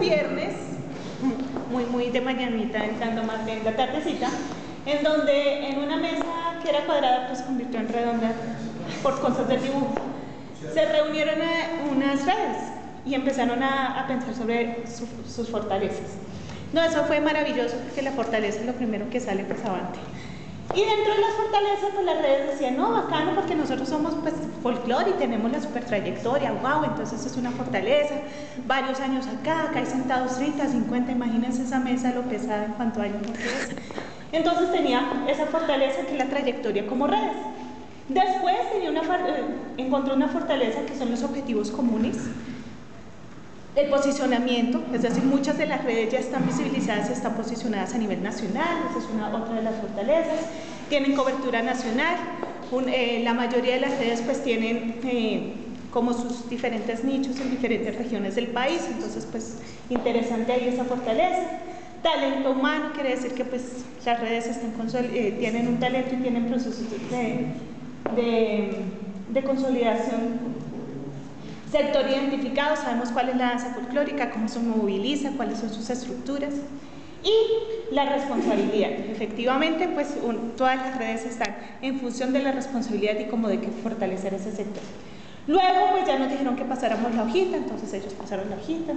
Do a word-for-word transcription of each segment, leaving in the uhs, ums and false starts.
viernes, muy, muy de mañanita, entrando más bien la tardecita, en donde en una mesa que era cuadrada, pues se convirtió en redonda por cosas del dibujo. Se reunieron a unas redes y empezaron a, a pensar sobre su, sus fortalezas. No, eso fue maravilloso porque la fortaleza es lo primero que sale pues avante. Y dentro de las fortalezas, pues las redes decían, no, bacano, porque nosotros somos pues folclore y tenemos la super trayectoria, wow, entonces es una fortaleza, varios años acá, acá hay sentados treinta, cincuenta, imagínense esa mesa lo pesada en cuanto a años no es. Entonces tenía esa fortaleza que es la trayectoria como redes. Después tenía una, encontró una fortaleza que son los objetivos comunes, el posicionamiento, es decir, muchas de las redes ya están visibilizadas y están posicionadas a nivel nacional, esa es una, otra de las fortalezas, tienen cobertura nacional, un, eh, la mayoría de las redes pues tienen eh, como sus diferentes nichos en diferentes regiones del país, entonces pues interesante ahí esa fortaleza. Talento humano quiere decir que pues las redes están eh, tienen un talento y tienen procesos de, de, de consolidación. Sector identificado, sabemos cuál es la danza folclórica, cómo se moviliza, cuáles son sus estructuras. Y la responsabilidad. Efectivamente, pues un, todas las redes están en función de la responsabilidad y cómo de que fortalecer ese sector. Luego, pues ya nos dijeron que pasáramos la hojita, entonces ellos pasaron la hojita.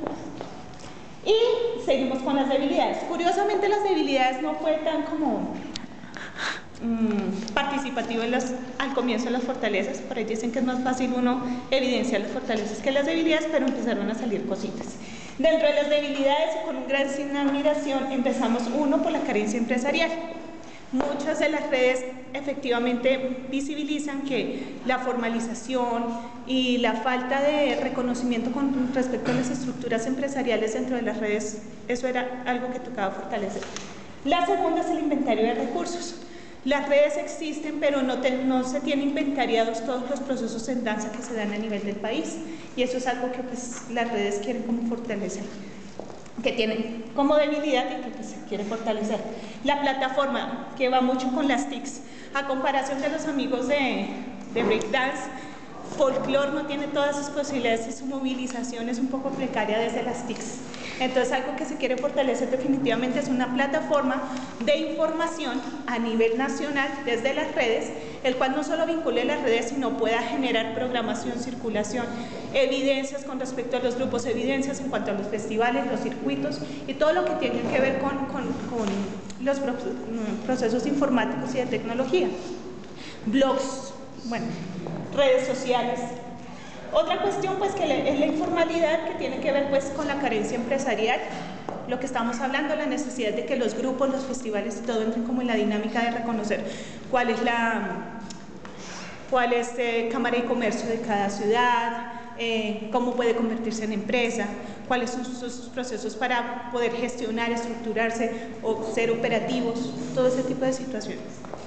Y seguimos con las debilidades. Curiosamente, las debilidades no fue tan como participativo en las, al comienzo de las fortalezas, por ahí dicen que es más fácil uno evidenciar las fortalezas que las debilidades, pero empezaron a salir cositas. Dentro de las debilidades y con un gran signo de admiración empezamos uno por la carencia empresarial. Muchas de las redes efectivamente visibilizan que la formalización y la falta de reconocimiento con respecto a las estructuras empresariales dentro de las redes, eso era algo que tocaba fortalecer. La segunda es el inventario de recursos. Las redes existen, pero no, te, no se tienen inventariados todos los procesos en danza que se dan a nivel del país, y eso es algo que pues, las redes quieren como fortalecer, que tienen como debilidad y que pues, se quiere fortalecer. La plataforma, que va mucho con las T I Cs, a comparación de los amigos de, de breakdance, folclore no tiene todas sus posibilidades y su movilización es un poco precaria desde las T I Cs. Entonces algo que se quiere fortalecer definitivamente es una plataforma de información a nivel nacional desde las redes, el cual no solo vincule las redes, sino pueda generar programación, circulación, evidencias con respecto a los grupos, evidencias en cuanto a los festivales, los circuitos y todo lo que tiene que ver con, con, con los procesos informáticos y de tecnología. Blogs, bueno, redes sociales. Otra cuestión pues que es la informalidad, que tiene que ver pues con la carencia empresarial, lo que estamos hablando, la necesidad de que los grupos, los festivales y todo entren como en la dinámica de reconocer cuál es la cuál es eh, Cámara de Comercio de cada ciudad, eh, cómo puede convertirse en empresa, cuáles son sus, sus procesos para poder gestionar, estructurarse o ser operativos, todo ese tipo de situaciones.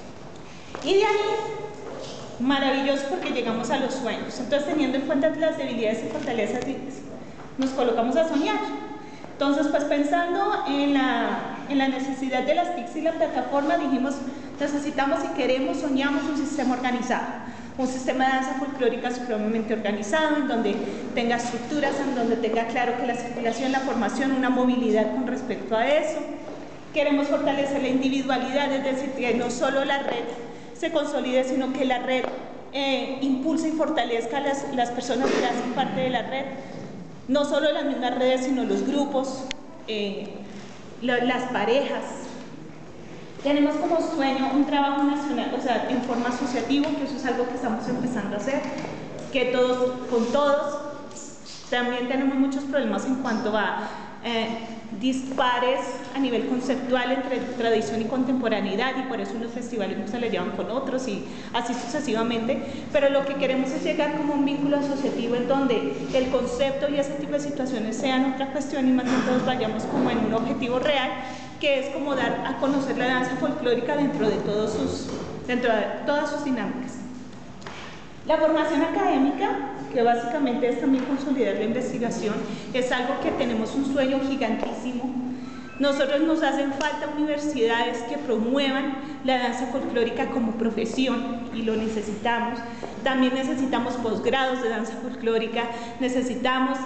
Y de ahí maravilloso porque llegamos a los sueños. Entonces, teniendo en cuenta las debilidades y fortalezas, nos colocamos a soñar. Entonces, pues pensando en la, en la necesidad de las T I Cs y la plataforma, dijimos, necesitamos y queremos, soñamos un sistema organizado, un sistema de danza folclórica supremamente organizado, en donde tenga estructuras, en donde tenga claro que la circulación, la formación, una movilidad con respecto a eso. Queremos fortalecer la individualidad, es decir, que no solo la red se consolide, sino que la red eh, impulse y fortalezca a las, las personas que hacen parte de la red, no solo las mismas redes, sino los grupos, eh, lo, las parejas. Tenemos como sueño un trabajo nacional, o sea, en forma asociativa, que eso es algo que estamos empezando a hacer, que todos, con todos. También tenemos muchos problemas en cuanto a eh, dispares a nivel conceptual entre tradición y contemporaneidad, y por eso unos festivales no se le llevan con otros y así sucesivamente, pero lo que queremos es llegar como un vínculo asociativo en donde el concepto y ese tipo de situaciones sean otra cuestión y más bien todos vayamos como en un objetivo real, que es como dar a conocer la danza folclórica dentro de, todos sus, dentro de todas sus dinámicas. La formación académica, que básicamente es también consolidar la investigación, es algo que tenemos un sueño gigantísimo. Nosotros nos hacen falta universidades que promuevan la danza folclórica como profesión y lo necesitamos. También necesitamos posgrados de danza folclórica, necesitamos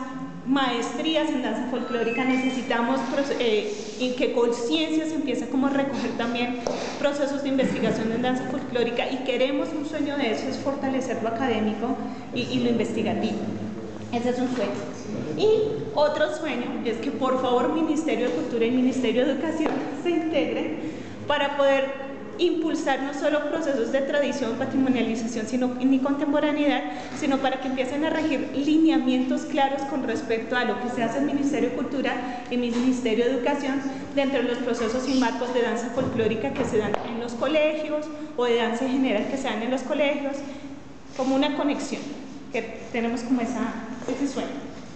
maestrías en danza folclórica, necesitamos eh, en que Conciencia se empiece como a recoger también procesos de investigación en danza folclórica, y queremos, un sueño de eso es fortalecer lo académico y, y lo investigativo. Ese es un sueño. Y otro sueño es que por favor Ministerio de Cultura y Ministerio de Educación se integren para poder impulsar no solo procesos de tradición, patrimonialización, sino, ni contemporaneidad, sino para que empiecen a regir lineamientos claros con respecto a lo que se hace en el Ministerio de Cultura y el Ministerio de Educación dentro de los procesos y marcos de danza folclórica que se dan en los colegios, o de danza en general que se dan en los colegios, como una conexión, que tenemos como esa, ese sueño.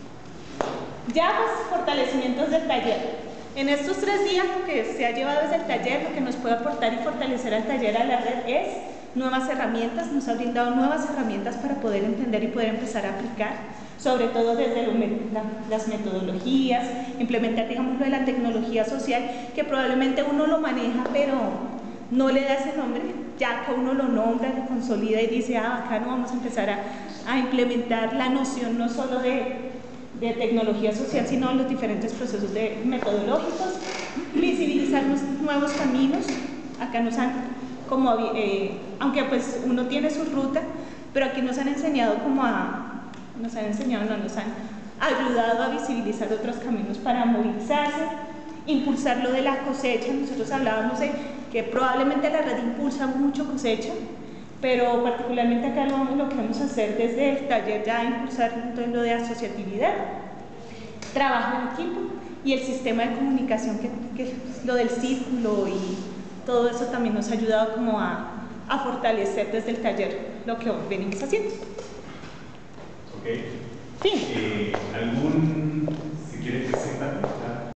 Ya pues, fortalecimientos del taller. En estos tres días lo que se ha llevado desde el taller, lo que nos puede aportar y fortalecer al taller, a la red, es nuevas herramientas. Nos ha brindado nuevas herramientas para poder entender y poder empezar a aplicar, sobre todo desde lo, la, las metodologías, implementar, digamos, lo de la tecnología social, que probablemente uno lo maneja, pero no le da ese nombre. Ya que uno lo nombra, lo consolida y dice, ah, acá no vamos a empezar a, a implementar la noción no solo de de tecnología social, sino los diferentes procesos de metodológicos, visibilizar los nuevos caminos. Acá nos han, como, eh, aunque pues uno tiene su ruta, pero aquí nos han enseñado como a, nos han enseñado, no, nos han ayudado a visibilizar otros caminos para movilizarse, impulsar lo de la cosecha. Nosotros hablábamos de que probablemente la red impulsa mucho cosecha, pero particularmente acá lo, lo queremos hacer desde el taller, ya impulsar entonces lo de asociatividad, trabajo en equipo y el sistema de comunicación, que, que lo del círculo y todo eso también nos ha ayudado como a, a fortalecer desde el taller lo que venimos haciendo. Ok. Sí. Eh, ¿Algún, si quieres presentar?